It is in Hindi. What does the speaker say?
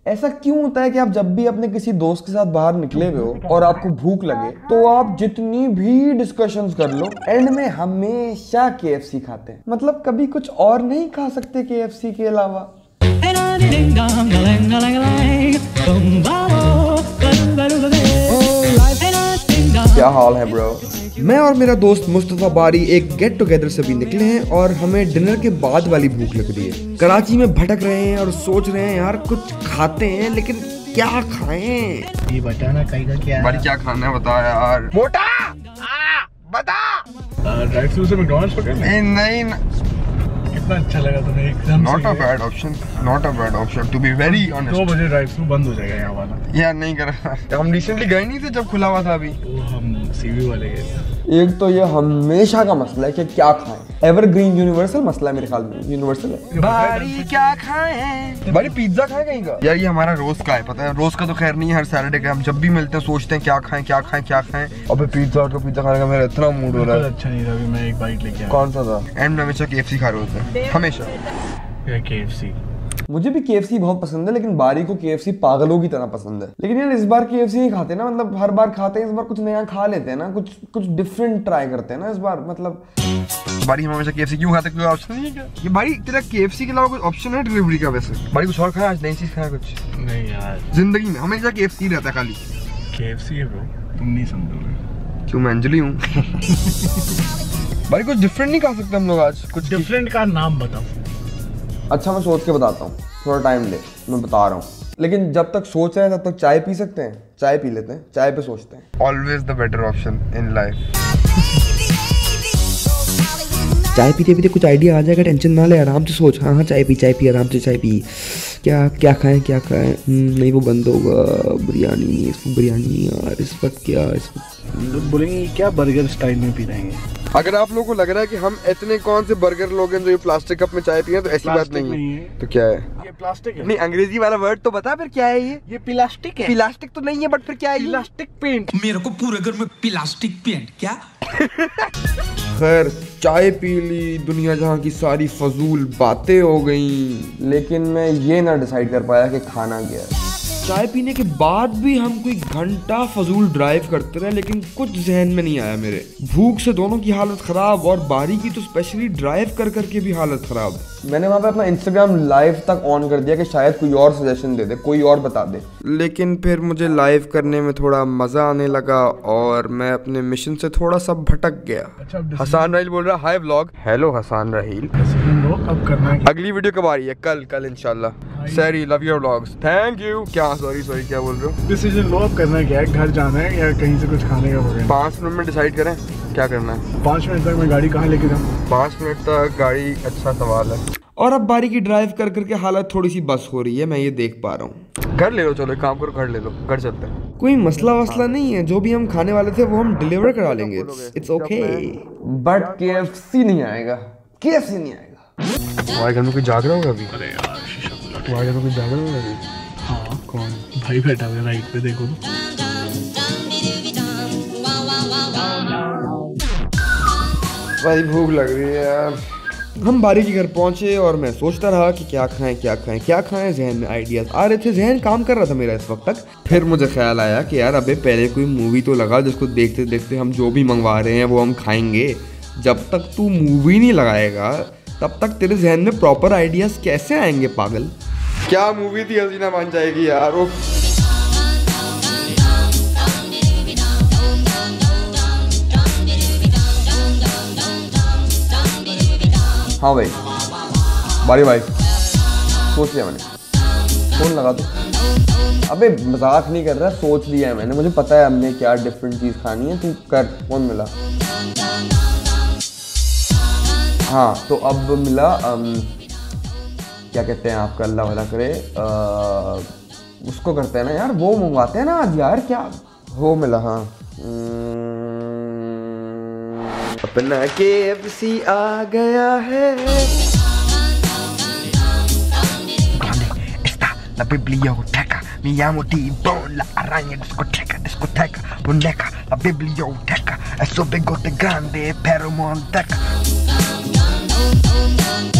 ऐसा क्यों होता है कि आप जब भी अपने किसी दोस्त के साथ बाहर निकले हुए हो और आपको भूख लगे तो आप जितनी भी डिस्कशंस कर लो एंड में हमेशा KFC खाते हैं? मतलब कभी कुछ और नहीं खा सकते KFC के अलावा? क्या हाल है ब्रो? मैं और मेरा दोस्त मुस्तफा बारी एक गेट टुगेदर से भी निकले हैं और हमें डिनर के बाद वाली भूख लग रही है। कराची में भटक रहे हैं और सोच रहे हैं यार कुछ खाते हैं, लेकिन क्या खाएं? ये बताना कहीं का क्या है? बारी क्या खाना है बता यार। मोटा बता। ड्राइव थ्रू से मैकडॉनल्ड्स पकड़ ले। नहीं कितना अच्छा लगा तुम्हें एकदम। Not a bad option to be very honest. 2 बजे ड्राइव थ्रू बंद हो जाएगा यहाँ वाला। यार नहीं कर रहा, हम रिसेंटली गए नहीं थे जब खुला हुआ था अभी। वो हम सीवी वाले गए थे। एक तो ये हमेशा का मसला है कि क्या खाएं। एवरग्रीन यूनिवर्सल मसला है मेरे ख्याल में। यूनिवर्सल है बारी क्या खाएं? बारी पिज्जा खाएं कहीं का? यार ये हमारा रोज का है, पता है। रोज का तो खैर नहीं है, हर सैटरडे का। हम जब भी मिलते हैं सोचते हैं क्या खाएं। अबे पिज्जा खाने का मेरा इतना मूड हो रहा है। अच्छा नहीं था, अभी मैं एक बाइट लेके आया। कौन सा था? एंड में हमेशा KFC खा रहे होते हैं हमेशा। KFC मुझे भी KFC बहुत पसंद है, लेकिन बारी को KFC पागलों की तरह पसंद है। लेकिन यार इस बार KFC नहीं खाते ना, मतलब हर बार खाते हैं, इस बार कुछ नया खा लेते हैं ना, कुछ डिफरेंट ट्राई करते हैं ना इस बार। मतलब बारी हम हमेशा KFC क्यों खाते? कोई ऑप्शन नहीं है क्या? ये बारी तेरा KFC के अलावा कोई ऑप्शन है डिलीवरी का? वैसे बारी कुछ और खाया आज? नई चीज खाया कुछ? नहीं यार, जिंदगी में हमेशा KFC रहता है खाली। KFC है ब्रो, तुम नहीं समझोगे। क्यों? मैं अंजलि हूँ। बारी कुछ डिफरेंट नहीं खा सकते हम लोग आज? कुछ डिफरेंट का नाम बताओ। अच्छा मैं सोच के बताता हूँ, थोड़ा टाइम ले, मैं बता रहा हूँ। लेकिन जब तक सोच रहे हैं तब तक चाय पी सकते हैं। चाय पी लेते हैं, चाय पे सोचते हैं। Always the better option in life. चाय पीते पीते कुछ आइडिया आ जाएगा, टेंशन ना ले, आराम से सोच। हाँ चाय पी, आराम से चाय पी। क्या खाएं? नहीं वो बंद होगा। बिरयानी यार इस वक्त क्या लोग बोलेंगे क्या बर्गर स्टाइल में पी रहे हैं। अगर आप लोगों को लग रहा है कि हम इतने कौन से बर्गर लोग हैं जो ये प्लास्टिक कप में चाय पिए, तो ऐसी बात नहीं है। तो क्या है? ये प्लास्टिक है। नहीं, अंग्रेजी वाला वर्ड तो बता फिर क्या है ये प्लास्टिक है। प्लास्टिक तो नहीं है, बट फिर क्या है? Plastic paint. मेरे को पूरे घर में प्लास्टिक पेंट क्या? खैर चाय पी ली, दुनिया जहाँ की सारी फजूल बातें हो गई, लेकिन मैं ये ना डिसाइड कर पाया कि खाना क्या है। चाय पीने के बाद भी हम कोई घंटा फजूल ड्राइव करते रहे, लेकिन कुछ जहन में नहीं आया मेरे। भूख से दोनों की हालत खराब, और बारी की तो स्पेशली ड्राइव कर के भी हालत खराब। मैंने वहाँ पे अपना इंस्टाग्राम लाइव तक ऑन कर दिया कि शायद कोई और सजेशन दे दे, कोई और बता दे। लेकिन फिर मुझे लाइव करने में थोड़ा मजा आने लगा और मैं अपने मिशन से थोड़ा सा भटक गया। अच्छा, हसान राहील बोल रहा, hi vlog. Hello Hasan Raheel. अब करना है। अगली वीडियो कब आ रही है? कल इंशाल्लाह। सैरी love your vlogs, thank you. क्या सॉरी क्या बोल रहे हो? डिसीजन लो, अब करना क्या है? घर जाना है या कहीं से कुछ खाने का वगैरह? 5 मिनट में डिसाइड करें क्या करना है। 5 मिनट तक मैं गाड़ी कहाँ लेके जाऊँ? 5 मिनट तक गाड़ी? अच्छा सवाल है। और अब बारी की ड्राइव करके हालत थोड़ी सी बस हो रही है, मैं ये देख पा रहा हूँ। घर ले लो, चलो एक काम करो, घर ले लो, घर चलते हैं। कोई मसला वसला नहीं है, जो भी हम खाने वाले थे वो हम डिलीवर करा लेंगे। इट्स ओके, बट KFC नहीं आएगा। तुम्हारे घर में कोई जाग रहा होगा अभी? अरे यार शीशा खुला। तुम्हारे घर में कोई जाग रहा होगा अभी? हाँ, कौन? भाई बैठा हुआ राइट पे, देखो तो। भाई भूख लग रही है यार। हम बारी के घर पहुंचे और मैं सोचता रहा कि क्या खाएं। जहन में आइडियाज आ रहे थे, जहन काम कर रहा था मेरा इस वक्त तक। फिर मुझे ख्याल आया कि यार अबे पहले कोई मूवी तो लगा जिसको देखते देखते हम जो भी मंगवा रहे हैं वो हम खाएंगे। जब तक तू मूवी नहीं लगाएगा तब तक तेरे जहन में प्रॉपर आइडियाज कैसे आएंगे पागल? क्या मूवी थी? हसीना मान जाएगी यार वो। हाँ भाई, बारी सोच लिया मैंने। फोन लगा दो। अबे मजाक नहीं कर रहा, सोच लिया है मैंने। मुझे पता है हमने क्या डिफरेंट चीज खानी है। तू कर। फोन मिला? हाँ तो अब मिला। क्या कहते हैं आपका, अल्लाह वाला करे, उसको करते हैं ना यार, वो मंगवाते हैं ना आज यार। क्या वो मिला? हाँ अपना KFC आ गया है। La biblioteca, mi llamo T-Bone, la araña discoteca, boneca, la biblioteca, es un bigote grande, pero monteca.